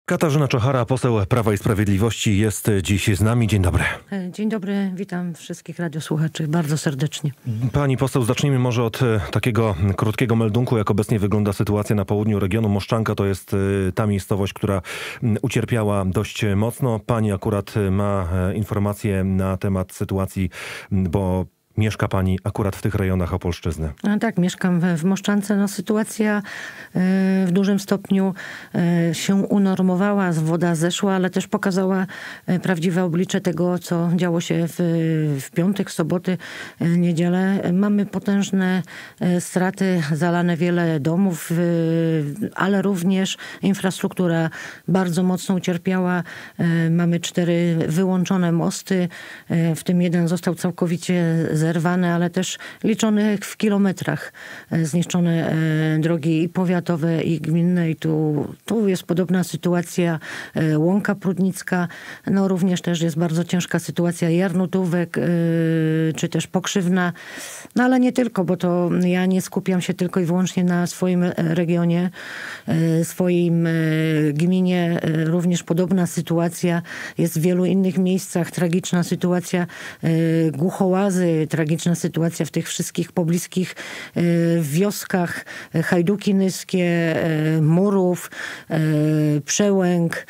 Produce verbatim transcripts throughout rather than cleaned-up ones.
Katarzyna Czochara, poseł Prawa i Sprawiedliwości, jest dziś z nami. Dzień dobry. Dzień dobry, witam wszystkich radiosłuchaczy bardzo serdecznie. Pani poseł, zacznijmy może od takiego krótkiego meldunku, jak obecnie wygląda sytuacja na południu regionu. Moszczanka to jest ta miejscowość, która ucierpiała dość mocno. Pani akurat ma informacje na temat sytuacji, bo mieszka pani akurat w tych rejonach Opolszczyzny. No tak, mieszkam w, w Moszczance. No, sytuacja y, w dużym stopniu y, się unormowała, woda zeszła, ale też pokazała y, prawdziwe oblicze tego, co działo się w, w piątek, soboty, y, niedzielę. Mamy potężne y, straty, zalane wiele domów, y, ale również infrastruktura bardzo mocno ucierpiała. Y, mamy cztery wyłączone mosty, y, w tym jeden został całkowicie zerwane, ale też liczone w kilometrach zniszczone drogi i powiatowe, i gminne. I tu, tu jest podobna sytuacja. Łąka Prudnicka, no również też jest bardzo ciężka sytuacja Jarnutówek, czy też Pokrzywna. No ale nie tylko, bo to ja nie skupiam się tylko i wyłącznie na swoim regionie, swoim gminie. Również podobna sytuacja jest w wielu innych miejscach. Tragiczna sytuacja Głuchołazy, tragiczna sytuacja w tych wszystkich pobliskich wioskach. Hajduki Nyskie, Murów, Przełęk,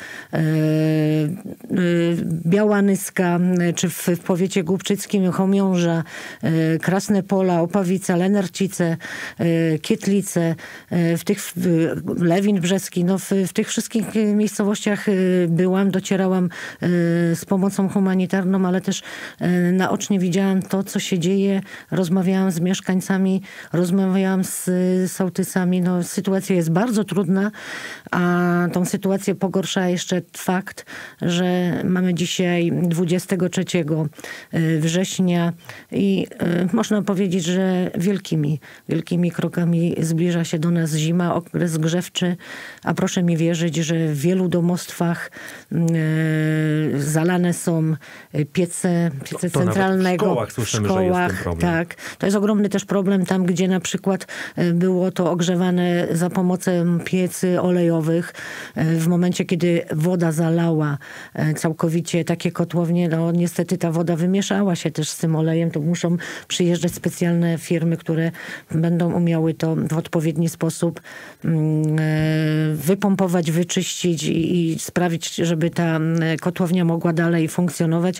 Biała Nyska, czy w, w powiecie głubczyckim Chomiąża, Krasne Pola, Opawica, Lenercice, Kietlice, w tych Lewin Brzeski. No w, w tych wszystkich miejscowościach byłam, docierałam z pomocą humanitarną, ale też naocznie widziałam to, co się dzieje. Rozmawiałam z mieszkańcami, rozmawiałam z sołtysami. No, sytuacja jest bardzo trudna, a tą sytuację pogorsza jeszcze fakt, że mamy dzisiaj dwudziestego trzeciego września i można powiedzieć, że wielkimi, wielkimi krokami zbliża się do nas zima, okres grzewczy, a proszę mi wierzyć, że w wielu domostwach zalane są piece, piece to, to centralnego. W szkołach słyszymy, że jest ten problem. Tak. To jest ogromny też problem tam, gdzie na przykład było to ogrzewane za pomocą piecy olejowych. W momencie, kiedy woda zalała całkowicie takie kotłownie, no niestety ta woda wymieszała się też z tym olejem. To muszą przyjeżdżać specjalne firmy, które będą umiały to w odpowiedni sposób wypompować, wyczyścić i, i sprawić, żeby ta kotłownia mogła dalej funkcjonować.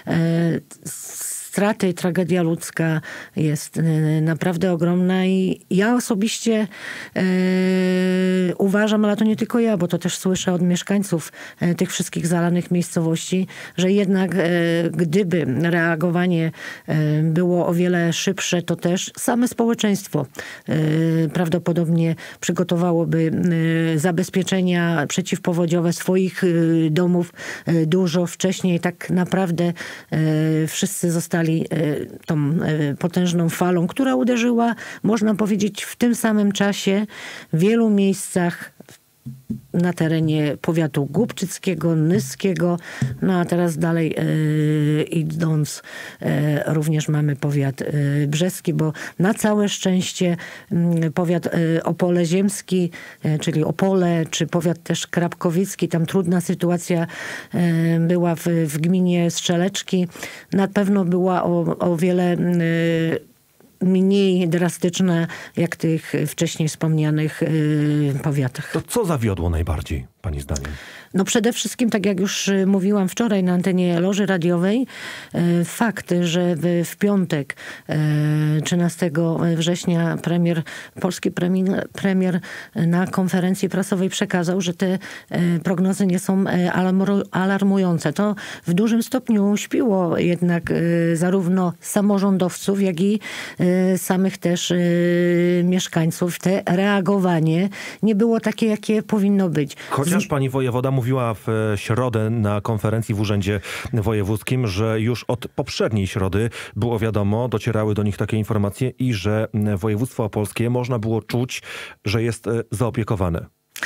Straty, tragedia ludzka jest naprawdę ogromna i ja osobiście e, uważam, ale to nie tylko ja, bo to też słyszę od mieszkańców e, tych wszystkich zalanych miejscowości, że jednak e, gdyby reagowanie e, było o wiele szybsze, to też same społeczeństwo e, prawdopodobnie przygotowałoby e, zabezpieczenia przeciwpowodziowe swoich e, domów e, dużo wcześniej. Tak naprawdę e, wszyscy zostali tą potężną falą, która uderzyła, można powiedzieć, w tym samym czasie w wielu miejscach na terenie powiatu głubczyckiego, nyskiego, no a teraz dalej e, idąc e, również mamy powiat e, brzeski, bo na całe szczęście m, powiat e, Opole Ziemski, e, czyli Opole, czy powiat też krapkowicki, tam trudna sytuacja e, była w, w gminie Strzeleczki. Na pewno była o, o wiele e, mniej drastyczne jak tych wcześniej wspomnianych yy, powiatach. To co zawiodło najbardziej, pani zdaniem? No przede wszystkim, tak jak już mówiłam wczoraj na antenie Loży Radiowej, fakt, że w, w piątek trzynastego września premier, polski premier, premier na konferencji prasowej przekazał, że te prognozy nie są alarmujące. To w dużym stopniu śpiło jednak zarówno samorządowców, jak i samych też mieszkańców. Te reagowanie nie było takie, jakie powinno być. Chociaż pani wojewoda mówiła w środę na konferencji w Urzędzie Wojewódzkim, że już od poprzedniej środy było wiadomo, docierały do nich takie informacje i że województwo opolskie można było czuć, że jest zaopiekowane.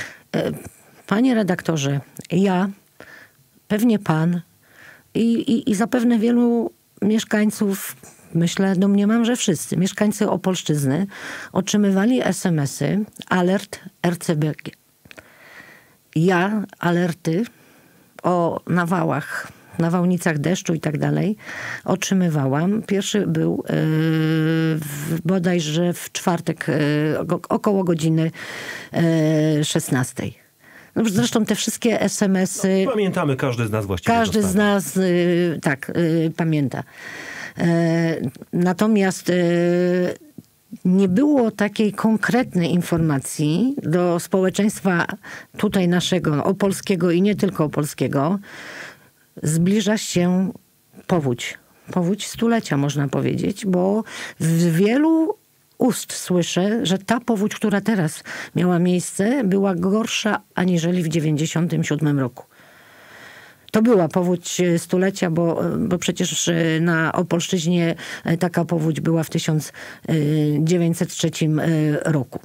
Panie redaktorze, ja, pewnie pan i, i, i zapewne wielu mieszkańców, myślę, domniemam, że wszyscy mieszkańcy Opolszczyzny otrzymywali es em esy, alert R C B G. ja alerty o nawałach, nawałnicach deszczu i tak dalej otrzymywałam. Pierwszy był yy, w, bodajże w czwartek yy, około godziny yy, szesnastej. No, zresztą te wszystkie es em esy... No, pamiętamy, każdy z nas właściwie Każdy dostanie. z nas yy, tak yy, pamięta. Yy, natomiast yy, nie było takiej konkretnej informacji do społeczeństwa tutaj naszego, opolskiego i nie tylko opolskiego. Zbliża się powódź. Powódź stulecia, można powiedzieć, bo w wielu ust słyszę, że ta powódź, która teraz miała miejsce, była gorsza aniżeli w dziewięćdziesiątym siódmym roku. To była powódź stulecia, bo, bo przecież na Opolszczyźnie taka powódź była w tysiąc dziewięćset trzecim roku.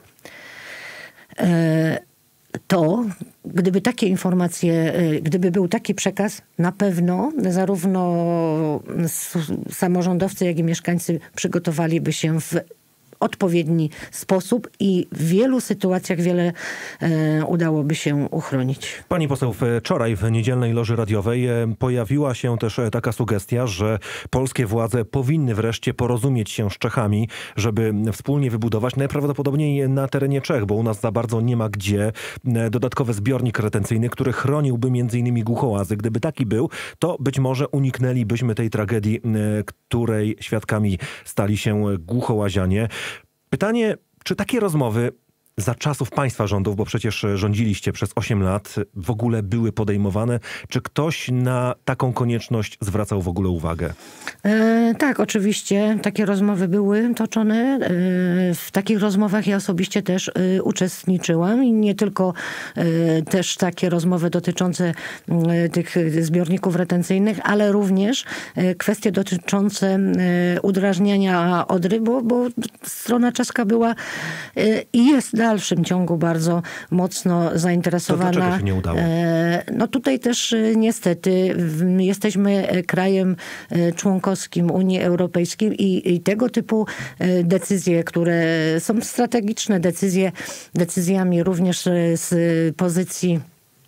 To, gdyby takie informacje, gdyby był taki przekaz, na pewno zarówno samorządowcy, jak i mieszkańcy przygotowaliby się w odpowiedni sposób i w wielu sytuacjach wiele e, udałoby się uchronić. Pani poseł, wczoraj w niedzielnej loży radiowej pojawiła się też taka sugestia, że polskie władze powinny wreszcie porozumieć się z Czechami, żeby wspólnie wybudować najprawdopodobniej na terenie Czech, bo u nas za bardzo nie ma gdzie, dodatkowy zbiornik retencyjny, który chroniłby między innymi Głuchołazy. Gdyby taki był, to być może uniknęlibyśmy tej tragedii, której świadkami stali się Głuchołazianie. Pytanie, czy takie rozmowy za czasów państwa rządów, bo przecież rządziliście przez osiem lat, w ogóle były podejmowane? Czy ktoś na taką konieczność zwracał w ogóle uwagę? E, tak, oczywiście takie rozmowy były toczone. E, w takich rozmowach ja osobiście też e, uczestniczyłam i nie tylko e, też takie rozmowy dotyczące e, tych zbiorników retencyjnych, ale również e, kwestie dotyczące e, udrażniania Odry, bo, bo strona czeska była e, i jest w dalszym ciągu bardzo mocno zainteresowana. To dlaczego się nie udało? E, no tutaj też e, niestety w, jesteśmy krajem e, członkowskim Unii Europejskiej i, i tego typu e, decyzje, które są strategiczne, decyzje, decyzjami również e, z pozycji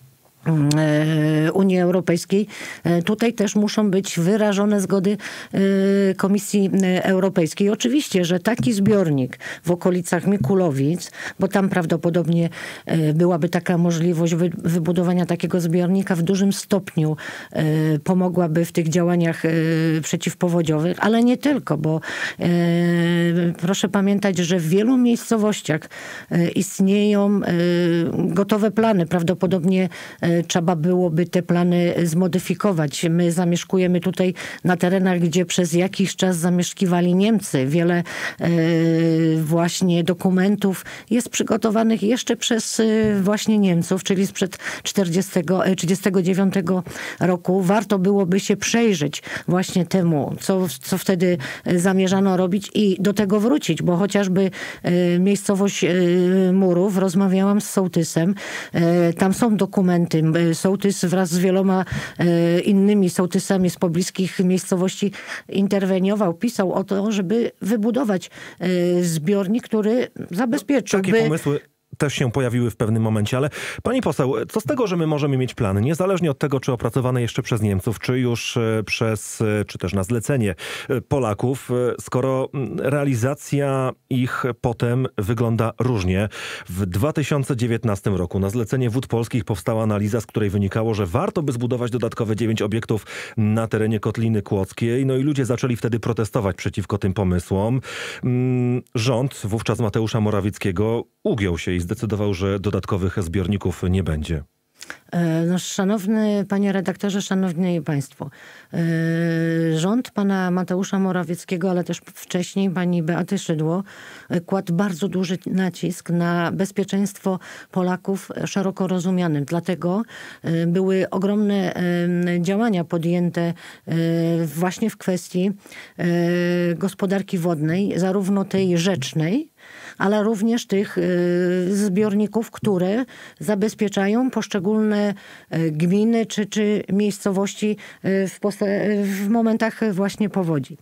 Unii Europejskiej. Tutaj też muszą być wyrażone zgody Komisji Europejskiej. Oczywiście, że taki zbiornik w okolicach Mikulowic, bo tam prawdopodobnie byłaby taka możliwość wybudowania takiego zbiornika, w dużym stopniu pomogłaby w tych działaniach przeciwpowodziowych, ale nie tylko, bo proszę pamiętać, że w wielu miejscowościach istnieją gotowe plany. Prawdopodobnie trzeba byłoby te plany zmodyfikować. My zamieszkujemy tutaj na terenach, gdzie przez jakiś czas zamieszkiwali Niemcy. Wiele e, właśnie dokumentów jest przygotowanych jeszcze przez e, właśnie Niemców, czyli sprzed czterdziestego, trzydziestego dziewiątego roku. Warto byłoby się przejrzeć właśnie temu, co, co wtedy zamierzano robić i do tego wrócić, bo chociażby e, miejscowość e, Murów, rozmawiałam z sołtysem, e, tam są dokumenty. Sołtys wraz z wieloma e, innymi sołtysami z pobliskich miejscowości interweniował, pisał o to, żeby wybudować e, zbiornik, który zabezpieczyłby... Takie pomysły też się pojawiły w pewnym momencie, ale pani poseł, co z tego, że my możemy mieć plany, niezależnie od tego, czy opracowane jeszcze przez Niemców, czy już przez, czy też na zlecenie Polaków, skoro realizacja ich potem wygląda różnie. W dwa tysiące dziewiętnastym roku na zlecenie Wód Polskich powstała analiza, z której wynikało, że warto by zbudować dodatkowe dziewięć obiektów na terenie Kotliny Kłodzkiej. No i ludzie zaczęli wtedy protestować przeciwko tym pomysłom. Rząd wówczas Mateusza Morawieckiego ugiął się i zdecydował, że dodatkowych zbiorników nie będzie. No, szanowny panie redaktorze, szanowni państwo, rząd pana Mateusza Morawieckiego, ale też wcześniej pani Beaty Szydło kładł bardzo duży nacisk na bezpieczeństwo Polaków szeroko rozumianym. Dlatego były ogromne działania podjęte właśnie w kwestii gospodarki wodnej, zarówno tej rzecznej, ale również tych zbiorników, które zabezpieczają poszczególne gminy czy, czy miejscowości w, w momentach właśnie powodzi.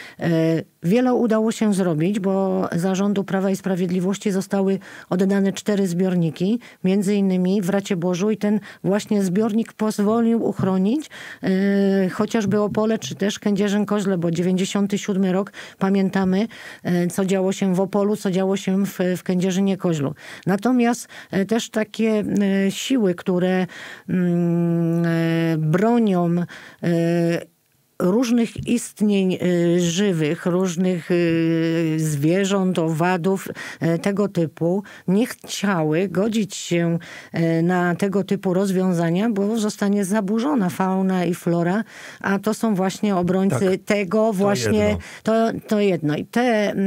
Wiele udało się zrobić, bo za rządu Prawa i Sprawiedliwości zostały oddane cztery zbiorniki, między innymi w Raciborzu, i ten właśnie zbiornik pozwolił uchronić e, chociażby Opole, czy też Kędzierzyn-Koźle, bo dziewięćdziesiąty siódmy rok, pamiętamy, e, co działo się w Opolu, co działo się w, w Kędzierzynie-Koźlu. Natomiast e, też takie e, siły, które mm, e, bronią e, różnych istnień żywych, różnych zwierząt, owadów tego typu, nie chciały godzić się na tego typu rozwiązania, bo zostanie zaburzona fauna i flora, a to są właśnie obrońcy tak, tego właśnie, to jedno. To, to jedno. I te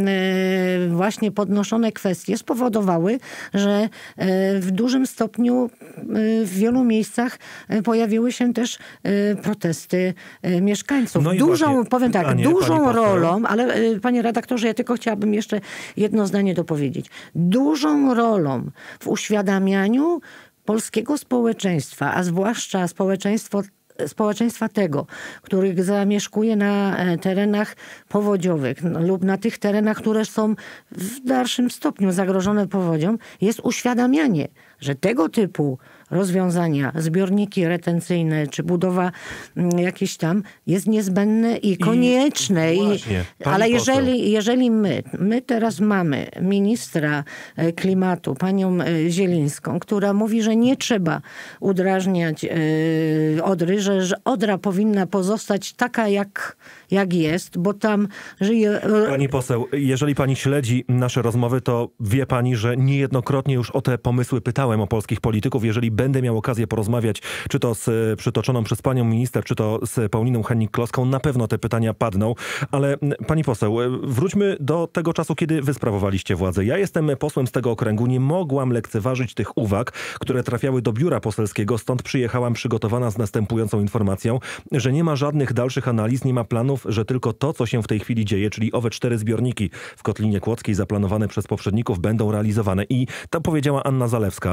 właśnie podnoszone kwestie spowodowały, że w dużym stopniu w wielu miejscach pojawiły się też protesty mieszkańców. No dużą, właśnie, powiem tak, pytanie, dużą rolą, ale panie redaktorze, ja tylko chciałabym jeszcze jedno zdanie dopowiedzieć. Dużą rolą w uświadamianiu polskiego społeczeństwa, a zwłaszcza społeczeństwo społeczeństwa tego, których zamieszkuje na terenach powodziowych no, lub na tych terenach, które są w dalszym stopniu zagrożone powodzią, jest uświadamianie, że tego typu rozwiązania, zbiorniki retencyjne, czy budowa jakieś tam jest niezbędne i konieczne. I, właśnie, ale jeżeli, jeżeli my, my teraz mamy ministra klimatu, panią Zielińską, która mówi, że nie trzeba udrażniać yy, Odry, że, że Odra powinna pozostać taka, jak, jak jest, bo tam żyje... Pani poseł, jeżeli pani śledzi nasze rozmowy, to wie pani, że niejednokrotnie już o te pomysły pytałem o polskich polityków. Jeżeli będę miał okazję porozmawiać, czy to z przytoczoną przez panią minister, czy to z Pauliną Hennig-Kloską, na pewno te pytania padną. Ale pani poseł, wróćmy do tego czasu, kiedy wy sprawowaliście władzę. Ja jestem posłem z tego okręgu, nie mogłam lekceważyć tych uwag, które trafiały do biura poselskiego, stąd przyjechałam przygotowana z następującą informacją, że nie ma żadnych dalszych analiz, nie ma planów, że tylko to, co się w tej chwili dzieje, czyli owe cztery zbiorniki w Kotlinie Kłodzkiej zaplanowane przez poprzedników, będą realizowane. I to powiedziała Anna Zalewska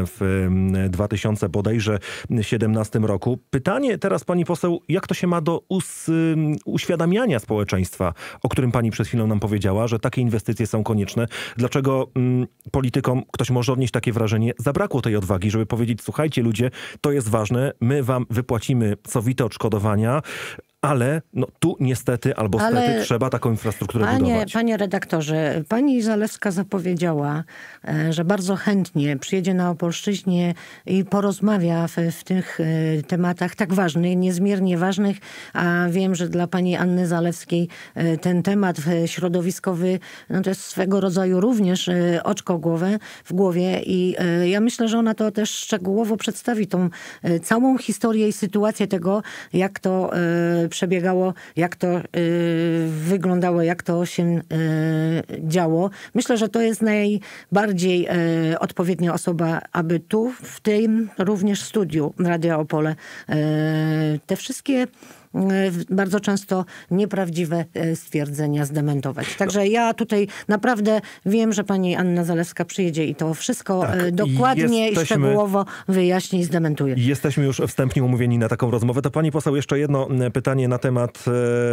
w dwa tysiące bodajże siedemnastym roku. Pytanie teraz, pani poseł, jak to się ma do us, uświadamiania społeczeństwa, o którym pani przed chwilą nam powiedziała, że takie inwestycje są konieczne. Dlaczego mm, politykom, ktoś może odnieść takie wrażenie, zabrakło tej odwagi, żeby powiedzieć, słuchajcie ludzie, to jest ważne, my wam wypłacimy cowite odszkodowania, ale no, tu niestety albo stety ale, trzeba taką infrastrukturę panie, budować. Panie redaktorze, pani Zalewska zapowiedziała, że bardzo chętnie przyjedzie na Opolszczyźnie i porozmawia w, w tych tematach tak ważnych, niezmiernie ważnych, a wiem, że dla pani Anny Zalewskiej ten temat środowiskowy no to jest swego rodzaju również oczko głowę, w głowie i ja myślę, że ona to też szczegółowo przedstawi tą całą historię i sytuację tego, jak to przebiegało, jak to y, wyglądało, jak to się y, działo. Myślę, że to jest najbardziej y, odpowiednia osoba, aby tu, w tym również studiu Radia Opole, y, te wszystkie bardzo często nieprawdziwe stwierdzenia zdementować. Także ja tutaj naprawdę wiem, że pani Anna Zalewska przyjedzie i to wszystko tak, dokładnie jesteśmy, i szczegółowo wyjaśni i zdementuje. Jesteśmy już wstępnie umówieni na taką rozmowę. To pani poseł, jeszcze jedno pytanie na temat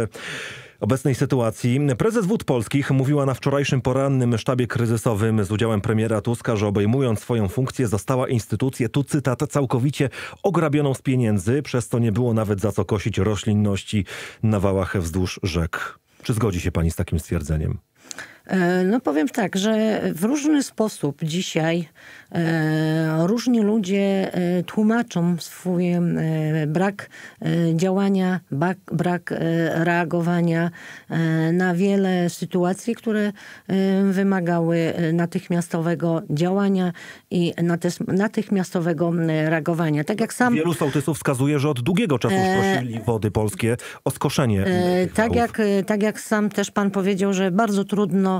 obecnej sytuacji. Prezes Wód Polskich mówiła na wczorajszym porannym sztabie kryzysowym z udziałem premiera Tuska, że obejmując swoją funkcję została instytucję, tu cytat, całkowicie ograbioną z pieniędzy, przez co nie było nawet za co kosić roślinności na wałach wzdłuż rzek. Czy zgodzi się pani z takim stwierdzeniem? No powiem tak, że w różny sposób dzisiaj e, różni ludzie e, tłumaczą swój e, brak e, działania, brak, brak e, reagowania e, na wiele sytuacji, które e, wymagały natychmiastowego działania i natychmiastowego reagowania. Tak jak sam... Wielu sołtysów wskazuje, że od długiego czasu prosili Wody Polskie o skoszenie. E, tak, jak, tak jak sam też pan powiedział, że bardzo trudno trudno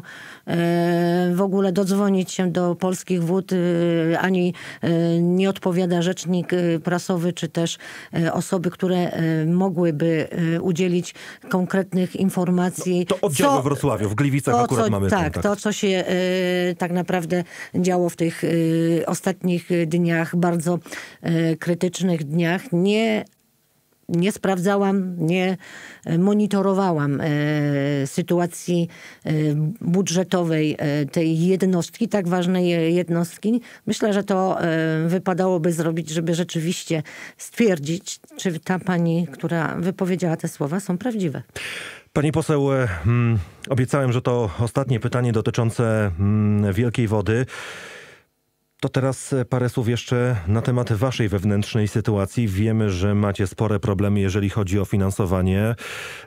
w ogóle dodzwonić się do Polskich Wód, ani nie odpowiada rzecznik prasowy, czy też osoby, które mogłyby udzielić konkretnych informacji. To oddział co, we Wrocławiu, w Gliwicach to, akurat co, mamy tak, kontakt. to, co się tak naprawdę działo w tych ostatnich dniach, bardzo krytycznych dniach, nie Nie sprawdzałam, nie monitorowałam e, sytuacji e, budżetowej e, tej jednostki, tak ważnej jednostki. Myślę, że to e, wypadałoby zrobić, żeby rzeczywiście stwierdzić, czy ta pani, która wypowiedziała te słowa, są prawdziwe. Pani poseł, hmm, obiecałem, że to ostatnie pytanie dotyczące hmm, Wielkiej Wody. To teraz parę słów jeszcze na temat waszej wewnętrznej sytuacji. Wiemy, że macie spore problemy, jeżeli chodzi o finansowanie.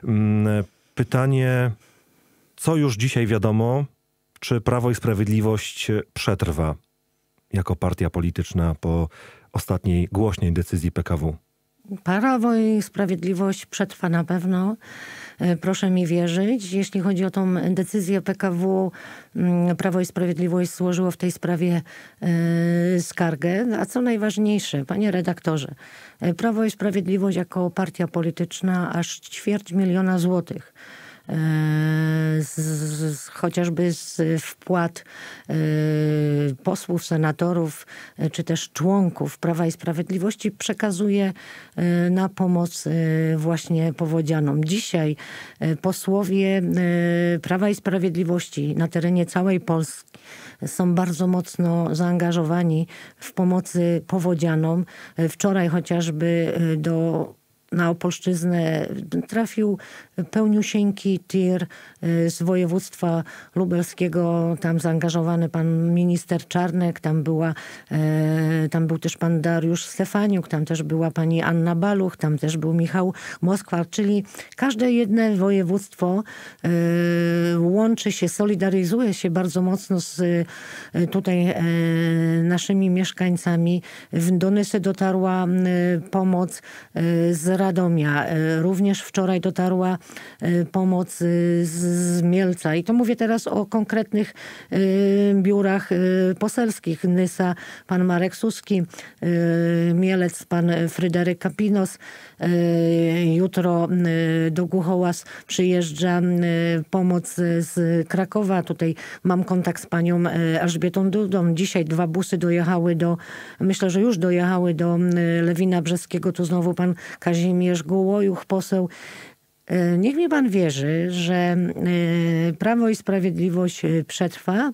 Pytanie, co już dzisiaj wiadomo, czy Prawo i Sprawiedliwość przetrwa jako partia polityczna po ostatniej głośnej decyzji P K W? Prawo i Sprawiedliwość przetrwa na pewno. Proszę mi wierzyć. Jeśli chodzi o tą decyzję P K W, Prawo i Sprawiedliwość złożyło w tej sprawie skargę. A co najważniejsze, panie redaktorze, Prawo i Sprawiedliwość jako partia polityczna aż ćwierć miliona złotych Z, z, chociażby z wpłat y, posłów, senatorów, y, czy też członków Prawa i Sprawiedliwości przekazuje y, na pomoc y, właśnie powodzianom. Dzisiaj y, posłowie y, Prawa i Sprawiedliwości na terenie całej Polski są bardzo mocno zaangażowani w pomocy powodzianom. Y, wczoraj chociażby y, do na Opolszczyznę trafił pełniusieńki tir z województwa lubelskiego. Tam zaangażowany pan minister Czarnek, tam, była, tam był też pan Dariusz Stefaniuk, tam też była pani Anna Baluch, tam też był Michał Moskwa, czyli każde jedno województwo łączy się, solidaryzuje się bardzo mocno z tutaj naszymi mieszkańcami. Do Nysy dotarła pomoc z Radomia. Również wczoraj dotarła pomoc z Mielca. I to mówię teraz o konkretnych biurach poselskich. Nysa, pan Marek Suski, Mielec, pan Fryderyk Kapinos. Jutro do Głuchołaz przyjeżdża pomoc z Krakowa. Tutaj mam kontakt z panią Elżbietą Dudą. Dzisiaj dwa busy dojechały do, myślę, że już dojechały do Lewina Brzeskiego. Tu znowu pan Kazimierz Gołojuch, poseł. Niech mi pan wierzy, że Prawo i Sprawiedliwość przetrwa,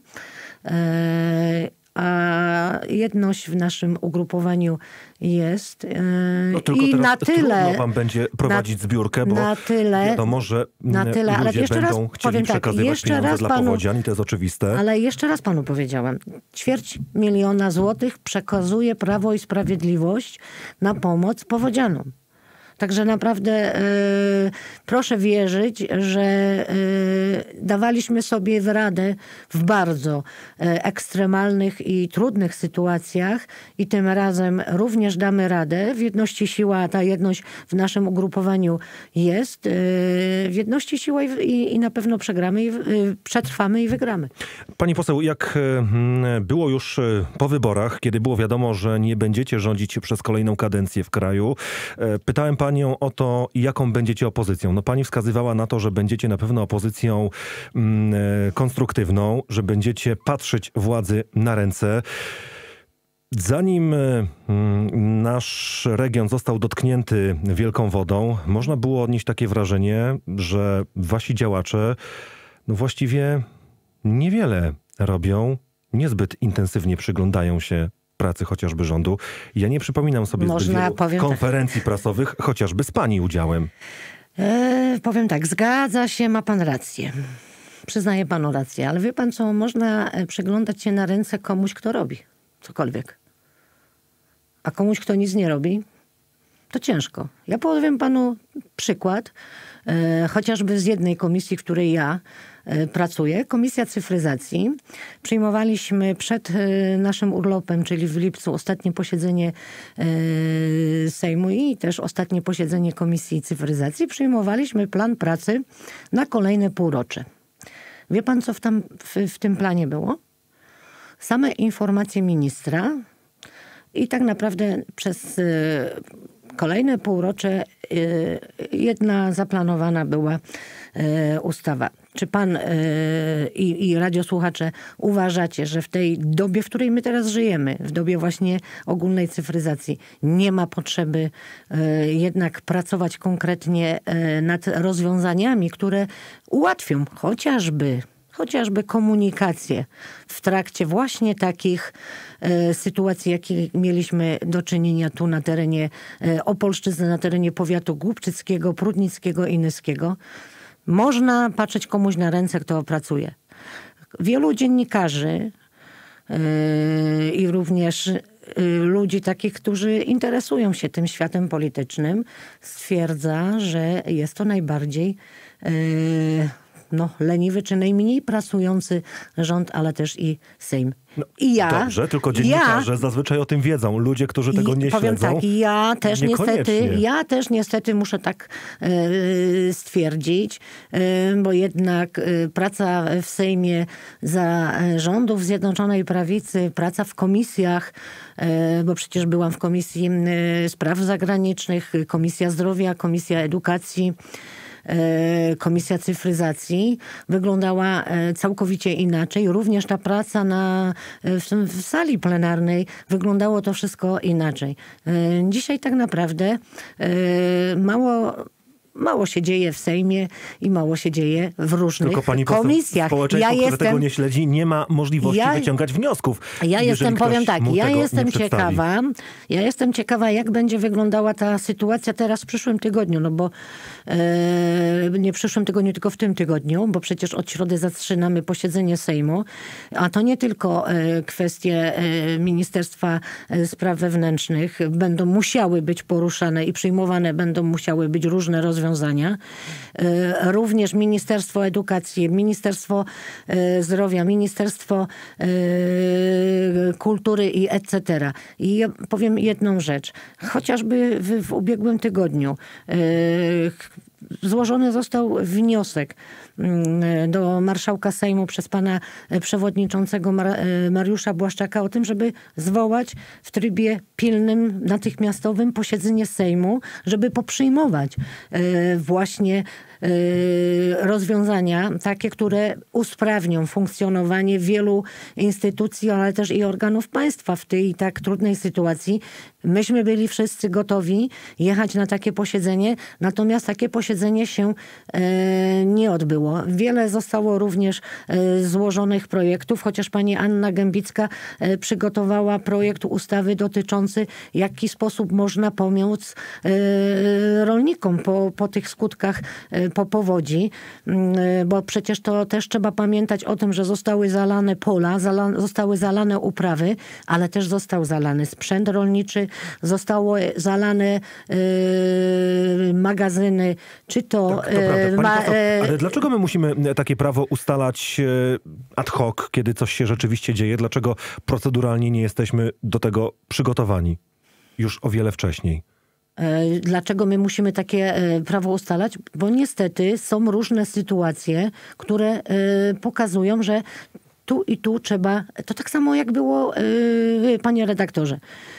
a jedność w naszym ugrupowaniu jest. No tylko I teraz na tyle trudno wam będzie prowadzić na, zbiórkę, bo na tyle, wiadomo, że na tyle, ale ludzie jeszcze będą raz chcieli powiem przekazywać tak, jeszcze pieniądze raz dla panu, powodzian i to jest oczywiste. Ale jeszcze raz panu powiedziałem. Ćwierć miliona złotych przekazuje Prawo i Sprawiedliwość na pomoc powodzianom. Także naprawdę y, proszę wierzyć, że y, dawaliśmy sobie radę w bardzo y, ekstremalnych i trudnych sytuacjach i tym razem również damy radę. W jedności siła, ta jedność w naszym ugrupowaniu jest. Y, w jedności siła i, i, i na pewno przegramy, i, y, przetrwamy i wygramy. Pani poseł, jak było już po wyborach, kiedy było wiadomo, że nie będziecie rządzić przez kolejną kadencję w kraju, pytałem panią o to, jaką będziecie opozycją. No pani wskazywała na to, że będziecie na pewno opozycją mm, konstruktywną, że będziecie patrzeć władzy na ręce. Zanim mm, nasz region został dotknięty wielką wodą, można było odnieść takie wrażenie, że wasi działacze no właściwie niewiele robią, niezbyt intensywnie przyglądają się pracy chociażby rządu. Ja nie przypominam sobie Można, zbyt wielu konferencji tak. prasowych, chociażby z pani udziałem. E, powiem tak, zgadza się, ma pan rację. Przyznaję panu rację, ale wie pan co, można przyglądać się na ręce komuś, kto robi cokolwiek. A komuś, kto nic nie robi, to ciężko. Ja powiem panu przykład, e, chociażby z jednej komisji, w której ja e, pracuję, Komisja Cyfryzacji. Przyjmowaliśmy przed e, naszym urlopem, czyli w lipcu, ostatnie posiedzenie e, Sejmu i też ostatnie posiedzenie Komisji Cyfryzacji. Przyjmowaliśmy plan pracy na kolejne półrocze. Wie pan, co w, tam, w, w tym planie było? Same informacje ministra i tak naprawdę przez y, kolejne półrocze y, jedna zaplanowana była y, ustawa. Czy pan y, i, i radiosłuchacze uważacie, że w tej dobie, w której my teraz żyjemy, w dobie właśnie ogólnej cyfryzacji, nie ma potrzeby y, jednak pracować konkretnie y, nad rozwiązaniami, które ułatwią chociażby chociażby komunikację w trakcie właśnie takich e, sytuacji, jakie mieliśmy do czynienia tu na terenie e, Opolszczyzny, na terenie powiatu głubczyckiego, prudnickiego i nyskiego. Można patrzeć komuś na ręce, kto pracuje. Wielu dziennikarzy e, i również e, ludzi takich, którzy interesują się tym światem politycznym, stwierdza, że jest to najbardziej e, no, leniwy czy najmniej pracujący rząd, ale też i Sejm. No, I ja, dobrze, tylko dziennikarze ja, zazwyczaj o tym wiedzą. Ludzie, którzy tego nie powiem śledzą, tak, ja też niestety, niekoniecznie. ja też niestety muszę tak e, stwierdzić, e, bo jednak e, praca w Sejmie za rządów Zjednoczonej Prawicy, praca w komisjach, e, bo przecież byłam w Komisji e, Spraw Zagranicznych, Komisja Zdrowia, Komisja Edukacji, Komisja Cyfryzacji wyglądała całkowicie inaczej. Również ta praca na, w, w sali plenarnej wyglądało to wszystko inaczej. Dzisiaj tak naprawdę mało... Mało się dzieje w Sejmie i mało się dzieje w różnych Tylko pani komisjach. Społeczeństwo, ja które jestem, tego nie śledzi, nie ma możliwości ja, wyciągać wniosków. Ja jestem, powiem tak, ja jestem ciekawa, ja jestem ciekawa, jak będzie wyglądała ta sytuacja teraz w przyszłym tygodniu, no bo e, nie w przyszłym tygodniu, tylko w tym tygodniu, bo przecież od środy zaczynamy posiedzenie Sejmu, a to nie tylko e, kwestie e, Ministerstwa Spraw Wewnętrznych będą musiały być poruszane i przyjmowane będą musiały być różne rozwiązania. rozwiązania. Również Ministerstwo Edukacji, Ministerstwo Zdrowia, Ministerstwo Kultury i et cetera. I ja powiem jedną rzecz. Chociażby w, w ubiegłym tygodniu złożony został wniosek do marszałka Sejmu przez pana przewodniczącego Mar- Mariusza Błaszczaka o tym, żeby zwołać w trybie pilnym, natychmiastowym posiedzenie Sejmu, żeby poprzyjmować właśnie rozwiązania takie, które usprawnią funkcjonowanie wielu instytucji, ale też i organów państwa w tej tak trudnej sytuacji. Myśmy byli wszyscy gotowi jechać na takie posiedzenie, natomiast takie posiedzenie się nie odbyło. Wiele zostało również złożonych projektów, chociaż pani Anna Gębicka przygotowała projekt ustawy dotyczący, w jaki sposób można pomóc rolnikom po, po tych skutkach po powodzi, bo przecież to też trzeba pamiętać o tym, że zostały zalane pola, zala, zostały zalane uprawy, ale też został zalany sprzęt rolniczy, zostało zalane yy, magazyny, czy to... Tak, to prawda. Ma, poseł, ale dlaczego my musimy takie prawo ustalać ad hoc, kiedy coś się rzeczywiście dzieje? Dlaczego proceduralnie nie jesteśmy do tego przygotowani już o wiele wcześniej? Dlaczego my musimy takie prawo ustalać? Bo niestety są różne sytuacje, które pokazują, że tu i tu trzeba... To tak samo jak było, panie redaktorze,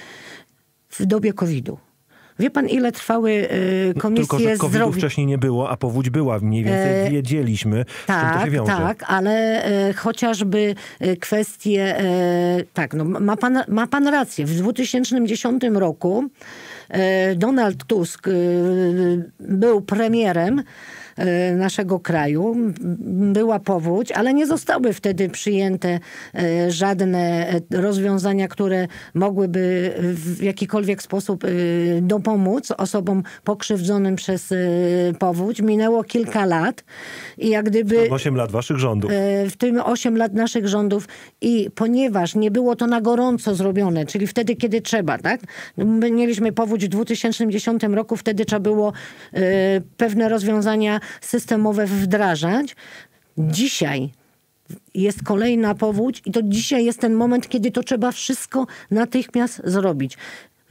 w dobie kowida. Wie pan, ile trwały komisje Tylko, że zdrowia? wcześniej nie było, a powódź była. Mniej więcej wiedzieliśmy, tak, z czym to się wiąże. Tak, ale e, chociażby kwestie... E, tak, no ma pan, ma pan rację. W dwa tysiące dziesiątym roku e, Donald Tusk e, był premierem naszego kraju. Była powódź, ale nie zostały wtedy przyjęte żadne rozwiązania, które mogłyby w jakikolwiek sposób dopomóc osobom pokrzywdzonym przez powódź. Minęło kilka lat i jak gdyby... osiem lat waszych rządów. W tym osiem lat naszych rządów i ponieważ nie było to na gorąco zrobione, czyli wtedy, kiedy trzeba, tak? My mieliśmy powódź w dwa tysiące dziesiątym roku, wtedy trzeba było pewne rozwiązania systemowe wdrażać. Dzisiaj jest kolejna powódź i to dzisiaj jest ten moment, kiedy to trzeba wszystko natychmiast zrobić.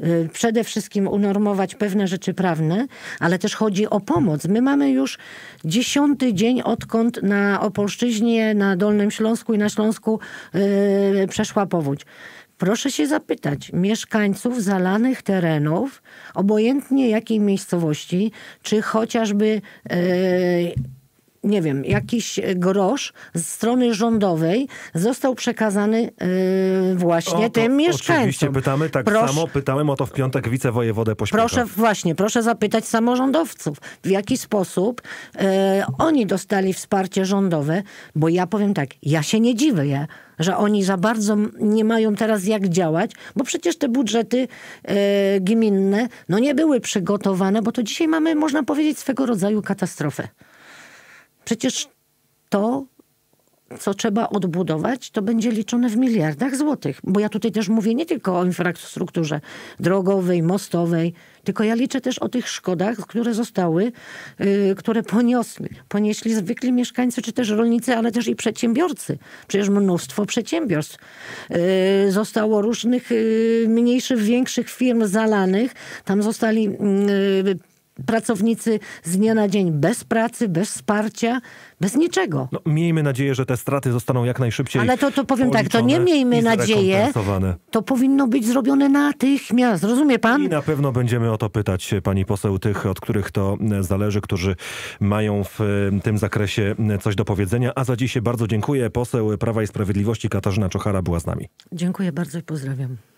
przede wszystkim unormować pewne rzeczy prawne, ale też chodzi o pomoc. My mamy już dziesiąty dzień, odkąd na Opolszczyźnie, na Dolnym Śląsku i na Śląsku yy, przeszła powódź. Proszę się zapytać mieszkańców zalanych terenów, obojętnie jakiej miejscowości, czy chociażby yy, nie wiem, jakiś grosz z strony rządowej został przekazany yy, właśnie o, tym mieszkańcom. Oczywiście pytamy, tak proszę, samo pytałem o to w piątek wicewojewodę Pośpiech. Proszę, właśnie, proszę zapytać samorządowców, w jaki sposób yy, oni dostali wsparcie rządowe, bo ja powiem tak, ja się nie dziwię, ja, że oni za bardzo nie mają teraz jak działać, bo przecież te budżety yy, gminne no nie były przygotowane, bo to dzisiaj mamy, można powiedzieć, swego rodzaju katastrofę. Przecież to, co trzeba odbudować, to będzie liczone w miliardach złotych. Bo ja tutaj też mówię nie tylko o infrastrukturze drogowej, mostowej, tylko ja liczę też o tych szkodach, które zostały, yy, które poniosli, ponieśli zwykli mieszkańcy, czy też rolnicy, ale też i przedsiębiorcy. Przecież mnóstwo przedsiębiorstw yy, zostało różnych yy, mniejszych, większych firm zalanych. Tam zostali yy, pracownicy z dnia na dzień bez pracy, bez wsparcia, bez niczego. No, miejmy nadzieję, że te straty zostaną jak najszybciej Ale to, to powiem tak, to nie miejmy nadzieję, to powinno być zrobione natychmiast, rozumie pan? I na pewno będziemy o to pytać pani poseł, tych, od których to zależy, którzy mają w tym zakresie coś do powiedzenia. A za dzisiaj bardzo dziękuję. Poseł Prawa i Sprawiedliwości Katarzyna Czochara była z nami. Dziękuję bardzo i pozdrawiam.